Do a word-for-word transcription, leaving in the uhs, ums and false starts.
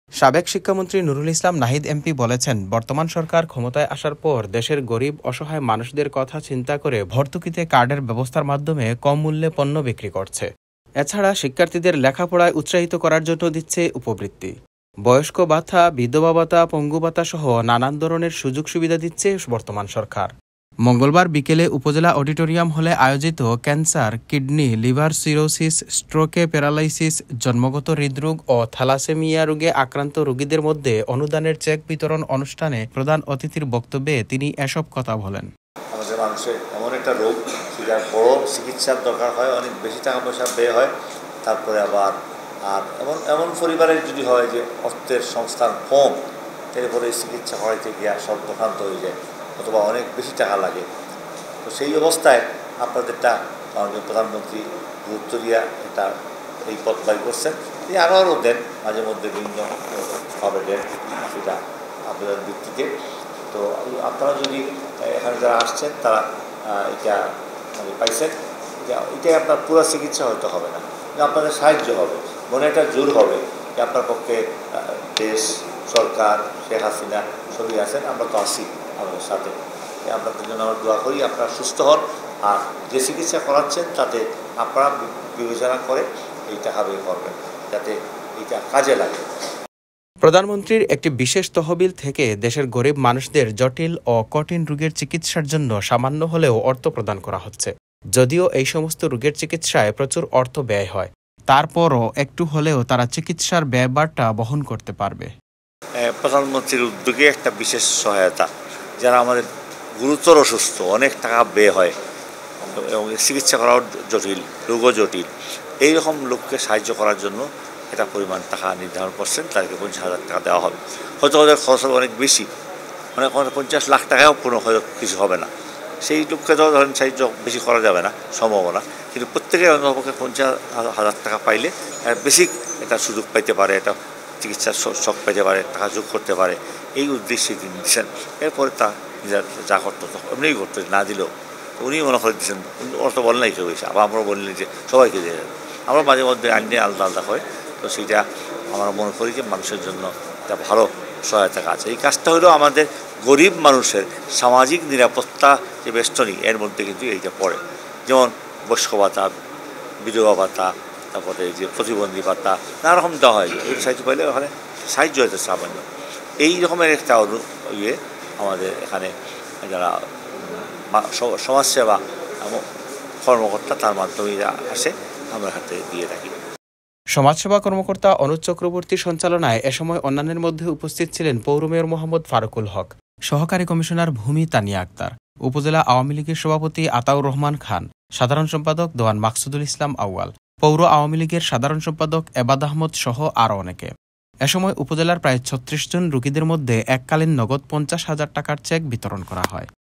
সাবেক শিক্ষামন্ত্রী নুরুল ইসলাম নাহিদ এমপি বলেছেন, বর্তমান সরকার ক্ষমতায় আসার পর দেশের গরিব অসহায় মানুষদের কথা চিন্তা করে ভর্তুকিতে কার্ডের ব্যবস্থার মাধ্যমে কম মূল্যে পণ্য বিক্রি করছে। এছাড়া শিক্ষার্থীদের লেখাপড়ায় উৎসাহিত করার জন্য দিচ্ছে উপবৃত্তি, বয়স্ক ভাতা, বিধবা ভাতা, পঙ্গু ভাতা সহ নানান ধরনের সুযোগ সুবিধা দিচ্ছে বর্তমান সরকার। মঙ্গলবার বিকেলে উপজেলা অডিটোরিয়াম হলে আয়োজিত ক্যান্সার, কিডনি, লিভার সিরোসিস, স্ট্রোকে, প্যারালাইসিস, জন্মগত হৃদরোগ ও থ্যালাসেমিয়া রোগে আক্রান্ত রোগীদের মধ্যে অনুদানের চেক বিতরণ অনুষ্ঠানে প্রধান অতিথির বক্তব্যে তিনি এসব কথা বলেন। আমাদের মানুষের এমন একটা রোগ, সেটা বড় চিকিৎসার দরকার হয়, অনেক বেশি টাকা পয়সা ব্যয় হয়। তারপরে আবার আর এমন এমন পরিবারের যদি হয় যে অর্থের সংস্থান কম, এরপরে চিকিৎসা করাইতে গিয়ে সব দোকান্ত হয়ে যায় অথবা অনেক বেশি টাকা লাগে। তো সেই অবস্থায় আপনাদেরটা মাননীয় প্রধানমন্ত্রী গুরুত্ব দিয়া এটা এই পথ বাড়ি করছেন। তিনি আরও আরও দেন, মাঝে মধ্যে বিভিন্নভাবে দেন সেটা আবেদন ভিত্তিতে। তো আপনারা যদি এখানে যারা আসছেন তারা এটা মানে পাইছেন, এটাই আপনার পুরো চিকিৎসা হয়তো হবে না, আপনাদের সাহায্য হবে, মনে একটা জোর হবে যে আপনার পক্ষে দেশ, সরকার, শেখ হাসিনা সবই আছেন, আমরা তো আসি আমাদের সাথে। আপনাদের জন্য আমরা দোয়া করি আপনারা সুস্থ হন, আর যে চিকিৎসা করাচ্ছেন তাতে আপনারা বিবেচনা করে এই টাকা ব্যয় করবেন যাতে এইটা কাজে লাগে। প্রধানমন্ত্রীর একটি বিশেষ তহবিল থেকে দেশের গরিব মানুষদের জটিল ও কঠিন রোগের চিকিৎসার জন্য সামান্য হলেও অর্থ প্রদান করা হচ্ছে। যদিও এই সমস্ত রোগের চিকিৎসায় প্রচুর অর্থ ব্যয় হয়, তারপরও একটু হলেও তারা চিকিৎসার ব্যয়ভারটা বহন করতে পারবে। প্রধানমন্ত্রীর উদ্যোগে একটা বিশেষ সহায়তা, যারা আমাদের গুরুতর অসুস্থ, অনেক টাকা ব্যয় হয় এবং চিকিৎসা করাও জটিল, রোগও জটিল, এইরকম লোককে সাহায্য করার জন্য এটা পরিমাণ টাকা নির্ধারণ করছেন, তাদেরকে পঞ্চাশ হাজার টাকা দেওয়া হবে। হয়তো ওদের খরচ হবে অনেক বেশি, মানে পঞ্চাশ লাখ টাকাও কোনো হয়তো কিছু হবে না। সেই লোককে তো ধরেন সাহায্য বেশি করা যাবে না, সম্ভাবনা, কিন্তু প্রত্যেকের অন্তপক্ষে পঞ্চাশ হাজার টাকা পাইলে বেসিক এটা সুযোগ পাইতে পারে, এটা চিকিৎসার শখ পেতে পারে, টাকা যোগ করতে পারে, এই উদ্দেশ্যে তিনি দিচ্ছেন। এরপরে তা নিজের যা করতো এমনিই করতো, না দিলেও উনি মনে করে দিচ্ছেন, অত বলেন নাই কেউ এসে, আবার আমরা বললেন যে সবাইকে দিয়ে যাবেন। আমরা মাঝে মধ্যে আইনে আলাদা আলাদা হয়, তো সেইটা আমরা মনে করি যে মানুষের জন্য একটা ভালো সহায়তা কাজ। এই কাজটা হলেও আমাদের গরিব মানুষের সামাজিক নিরাপত্তা যে বেষ্টনী, এর মধ্যে কিন্তু এইটা পড়ে। যেমন বয়স্ক ভাতা, বিধবা ভাতা, তারপরে যে প্রতিবন্ধী ভাতা, নানা রকম দেওয়া হয়। এই সাহায্য পাইলে ওখানে সাহায্য হয়েছে সামান্য। এই রকমের একটা ইয়ে আমাদের এখানে যারা সমাজসেবা কর্মকর্তা, তার মাধ্যমে আসে, আমরা হাতে দিয়ে থাকি। সমাজসেবা কর্মকর্তা অনুজ চক্রবর্তীর সঞ্চালনায় এ সময় অন্যান্যের মধ্যে উপস্থিত ছিলেন পৌর মেয়র মোহাম্মদ ফারুকুল হক, সহকারী কমিশনার ভূমি তানিয়া আক্তার, উপজেলা আওয়ামী লীগের সভাপতি আতাউর রহমান খান, সাধারণ সম্পাদক দেওয়ান মাকসুদুল ইসলাম আউয়াল, পৌর আওয়ামী লীগের সাধারণ সম্পাদক এবাদ আহমদ সহ আরও অনেকে। এ সময় উপজেলার প্রায় ছত্রিশ জন রোগীদের মধ্যে এককালীন নগদ পঞ্চাশ হাজার টাকার চেক বিতরণ করা হয়।